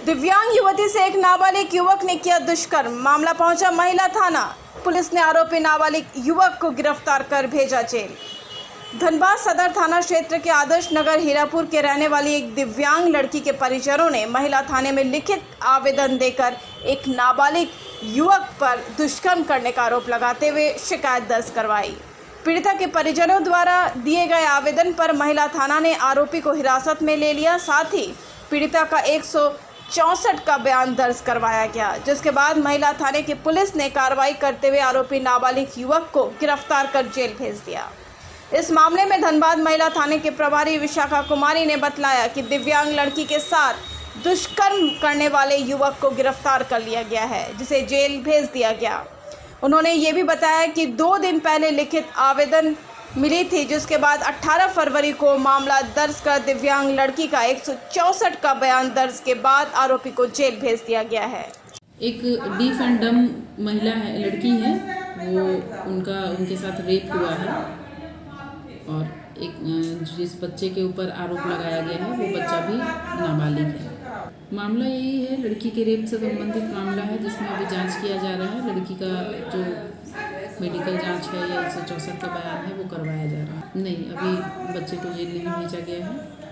दिव्यांग युवती से एक नाबालिग युवक ने किया दुष्कर्म, मामला पहुंचा महिला थाना। पुलिस ने आरोपी नाबालिग युवक को गिरफ्तार कर भेजा जेल। धनबाद सदर थाना क्षेत्र के आदर्श नगर हीरापुर के रहने वाली एक दिव्यांग लड़की के परिजनों ने महिला थाने में लिखित आवेदन देकर एक नाबालिग युवक पर दुष्कर्म करने का आरोप लगाते हुए शिकायत दर्ज करवाई। पीड़िता के परिजनों द्वारा दिए गए आवेदन पर महिला थाना ने आरोपी को हिरासत में ले लिया। साथ ही पीड़िता का 164 का बयान दर्ज करवाया गया, जिसके बाद महिला थाने की पुलिस ने कार्रवाई करते हुए आरोपी नाबालिग युवक को गिरफ्तार कर जेल भेज दिया। इस मामले में धनबाद महिला थाने के प्रभारी विशाखा कुमारी ने बतलाया कि दिव्यांग लड़की के साथ दुष्कर्म करने वाले युवक को गिरफ्तार कर लिया गया है, जिसे जेल भेज दिया गया। उन्होंने ये भी बताया कि 2 दिन पहले लिखित आवेदन मिली थी, जिसके बाद 18 फरवरी को मामला दर्ज कर दिव्यांग लड़की का 164 का बयान दर्ज के बाद आरोपी को जेल भेज दिया गया है। एक डीफ एंड डम महिला है, लड़की है, वो उनके साथ रेप हुआ है और एक जिस बच्चे के ऊपर आरोप लगाया गया है वो बच्चा भी नाबालिग है। मामला यही है, लड़की के रेप से संबंधित मामला है, जिसमें अभी जांच किया जा रहा है। लड़की का जो मेडिकल जांच है या 164 का बयान है वो करवाया जा रहा है। नहीं, अभी बच्चे को जेल नहीं भेजा गया है।